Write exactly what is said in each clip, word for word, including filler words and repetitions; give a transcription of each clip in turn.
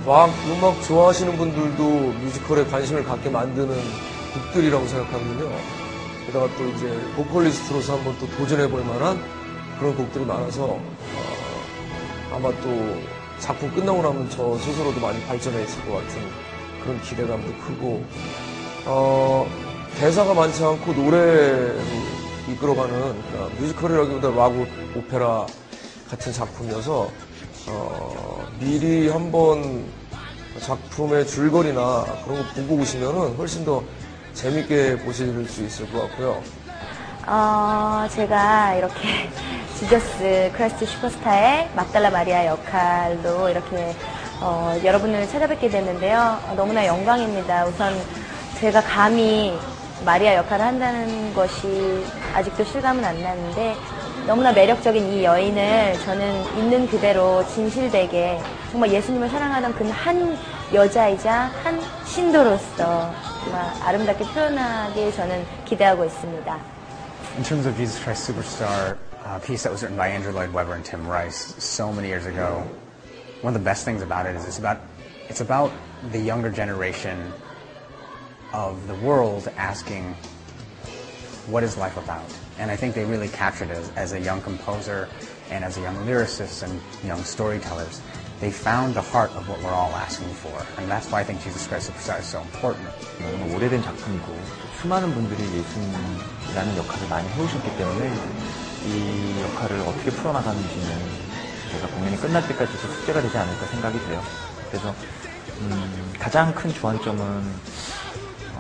락 음악 좋아하시는 분들도 뮤지컬에 관심을 갖게 만드는 곡들이라고 생각하거든요. 게다가 또 이제 보컬리스트로서 한번 또 도전해볼 만한 그런 곡들이 많아서 어, 아마 또 작품 끝나고 나면 저 스스로도 많이 발전해 있을 것 같은 그런 기대감도 크고 어, 대사가 많지 않고 노래로 이끌어가는 그러니까 뮤지컬이라기보다 락 오페라 같은 작품이어서 어, 미리 한번 작품의 줄거리나 그런 거 보고 오시면은 훨씬 더 재밌게 보실 수 있을 것 같고요. 어, 제가 이렇게 지저스 크라이스트 슈퍼스타의 막달라 마리아 역할로 이렇게 어, 여러분을 찾아뵙게 됐는데요. 어, 너무나 영광입니다. 우선 제가 감히 마리아 역할을 한다는 것이 아직도 실감은 안 나는데 너무나 매력적인 이 여인을 저는 있는 그대로 진실되게 정말 예수님을 사랑하던 그 한 여자이자 한 신도로서 정말 아름답게 표현하길 저는 기대하고 있습니다. In terms of Jesus Christ Superstar, a piece that was written by Andrew Lloyd Webber and Tim Rice so many years ago, one of the best things about it is it's about, it's about the younger generation of the world asking, what is life about? And I think they really captured it as, as a young composer and as a young lyricist and young storytellers. They found the heart of what we're all asking for. And that's why I think Jesus Christ Superstar is so important. 너무 오래된 작품이고 수많은 분들이 예수님이라는 역할을 많이 해오셨기 때문에 이 역할을 어떻게 풀어나가는지는 제가 공연이 끝날 때까지 계속 숙제가 되지 않을까 생각이 돼요. 그래서 음, 가장 큰 주안점은 어,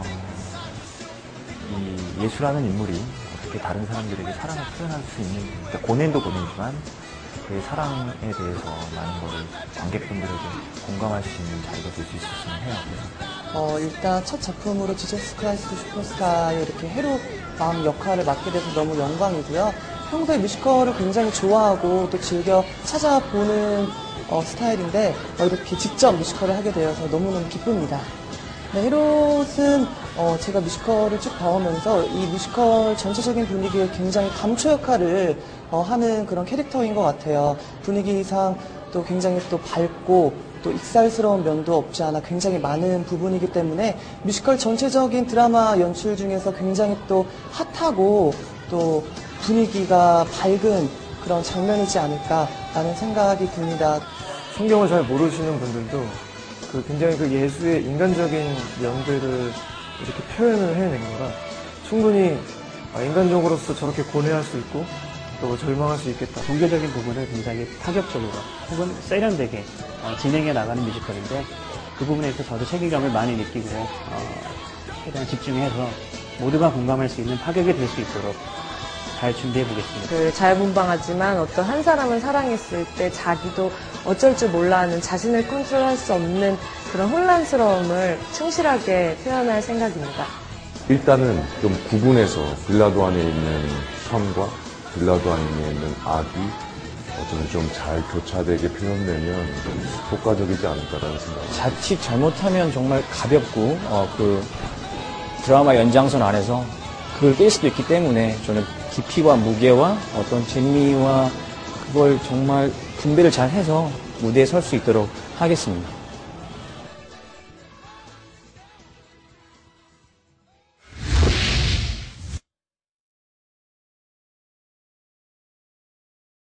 이 예수라는 인물이 어떻게 다른 사람들에게 사랑을 표현할 수 있는, 그러니까 고뇌도 고뇌지만 그의 사랑에 대해서 많은 것을 관객분들에게 공감할 수 있는 자리가 될 수 있었으면 해요. 그래서 어, 일단 첫 작품으로 지저스 크라이스트 슈퍼스타의 이렇게 헤롯 왕 역할을 맡게 돼서 너무 영광이고요. 평소에 뮤지컬을 굉장히 좋아하고 또 즐겨 찾아보는 어, 스타일인데 어, 이렇게 직접 뮤지컬을 하게 되어서 너무너무 기쁩니다. 네, 헤롯은 어, 제가 뮤지컬을 쭉 봐오면서 이 뮤지컬 전체적인 분위기에 굉장히 감초 역할을 어, 하는 그런 캐릭터인 것 같아요. 분위기상 또 굉장히 또 밝고 또 익살스러운 면도 없지 않아 굉장히 많은 부분이기 때문에 뮤지컬 전체적인 드라마 연출 중에서 굉장히 또 핫하고 또 분위기가 밝은 그런 장면이지 않을까라는 생각이 듭니다. 성경을 잘 모르시는 분들도 그 굉장히 그 예수의 인간적인 면들을 이렇게 표현을 해낸 거라 충분히 인간적으로서 저렇게 고뇌할 수 있고 또 절망할 수 있겠다. 종교적인 부분을 굉장히 파격적으로 혹은 세련되게 어, 진행해 나가는 뮤지컬인데 그 부분에 있어서 저도 책임감을 많이 느끼고 어, 최대한 집중해서 모두가 공감할 수 있는 파격이 될 수 있도록 잘 준비해 보겠습니다. 그 자유분방하지만 어떤 한 사람을 사랑했을 때 자기도 어쩔 줄 몰라 하는 자신을 컨트롤할 수 없는 그런 혼란스러움을 충실하게 표현할 생각입니다. 일단은 좀 구분해서 빌라도 안에 있는 선과 빌라도 안에 있는 악이 어쩌면 좀 잘 교차되게 표현되면 효과적이지 않을까라는 생각입니다. 자칫 잘못하면 정말 가볍고 어, 그 드라마 연장선 안에서 그걸 깰 수도 있기 때문에 저는 깊이와 무게와 어떤 재미와 그걸 정말 분배를 잘 해서 무대에 설 수 있도록 하겠습니다.